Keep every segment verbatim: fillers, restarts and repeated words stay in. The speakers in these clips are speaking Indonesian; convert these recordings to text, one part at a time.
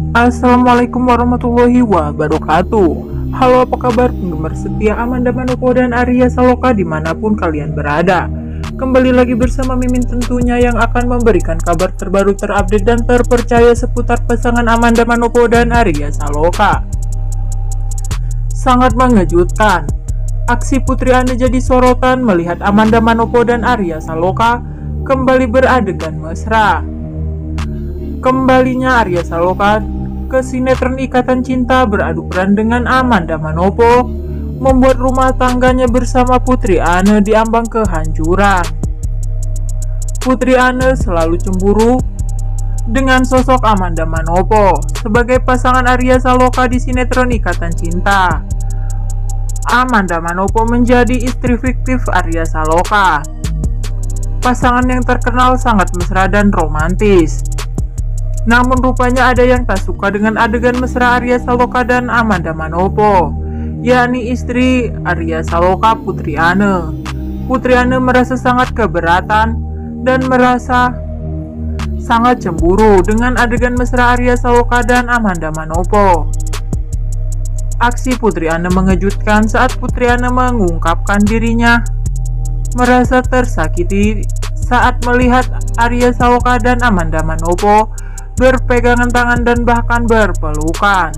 Assalamualaikum warahmatullahi wabarakatuh. Halo, apa kabar penggemar setia Amanda Manopo dan Arya Saloka dimanapun kalian berada. Kembali lagi bersama Mimin tentunya yang akan memberikan kabar terbaru, terupdate dan terpercaya seputar pasangan Amanda Manopo dan Arya Saloka. Sangat mengejutkan, aksi Putri Ane jadi sorotan melihat Amanda Manopo dan Arya Saloka kembali beradegan mesra. Kembalinya Arya Saloka ke sinetron Ikatan Cinta beradu peran dengan Amanda Manopo membuat rumah tangganya bersama Putri Ane diambang kehancuran. Putri Ane selalu cemburu dengan sosok Amanda Manopo sebagai pasangan Arya Saloka di sinetron Ikatan Cinta. Amanda Manopo menjadi istri fiktif Arya Saloka. Pasangan yang terkenal sangat mesra dan romantis. Namun rupanya ada yang tak suka dengan adegan mesra Arya Saloka dan Amanda Manopo, yakni istri Arya Saloka, Putri Ane. Putri Ane merasa sangat keberatan dan merasa sangat cemburu dengan adegan mesra Arya Saloka dan Amanda Manopo. Aksi Putri Ane mengejutkan saat Putri Ane mengungkapkan dirinya merasa tersakiti saat melihat Arya Saloka dan Amanda Manopo berpegangan tangan dan bahkan berpelukan.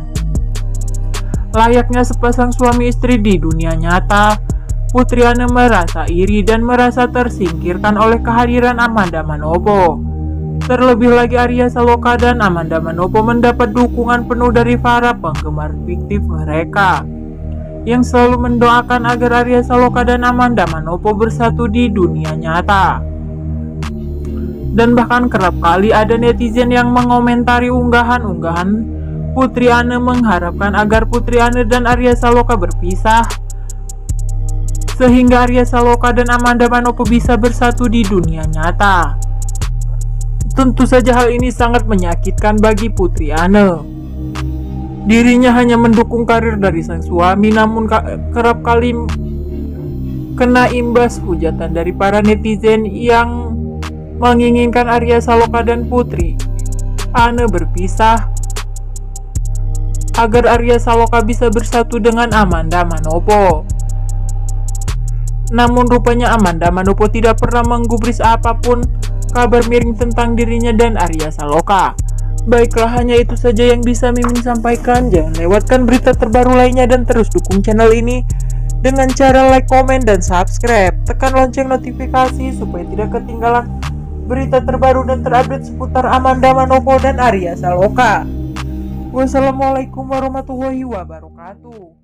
Layaknya sepasang suami istri di dunia nyata, Putri Ane merasa iri dan merasa tersingkirkan oleh kehadiran Amanda Manopo. Terlebih lagi Arya Saloka dan Amanda Manopo mendapat dukungan penuh dari para penggemar fiktif mereka yang selalu mendoakan agar Arya Saloka dan Amanda Manopo bersatu di dunia nyata. Dan bahkan kerap kali ada netizen yang mengomentari unggahan-unggahan Putri Ane mengharapkan agar Putri Ane dan Arya Saloka berpisah sehingga Arya Saloka dan Amanda Manopo bisa bersatu di dunia nyata. Tentu saja hal ini sangat menyakitkan bagi Putri Ane. Dirinya hanya mendukung karir dari sang suami, namun kerap kali kena imbas hujatan dari para netizen yang menginginkan Arya Saloka dan Putri Ane berpisah agar Arya Saloka bisa bersatu dengan Amanda Manopo. Namun rupanya Amanda Manopo tidak pernah menggubris apapun kabar miring tentang dirinya dan Arya Saloka. Baiklah, hanya itu saja yang bisa Mimin sampaikan. Jangan lewatkan berita terbaru lainnya dan terus dukung channel ini dengan cara like, komen, dan subscribe. Tekan lonceng notifikasi supaya tidak ketinggalan berita terbaru dan terupdate seputar Amanda Manopo dan Arya Saloka. Wassalamualaikum warahmatullahi wabarakatuh.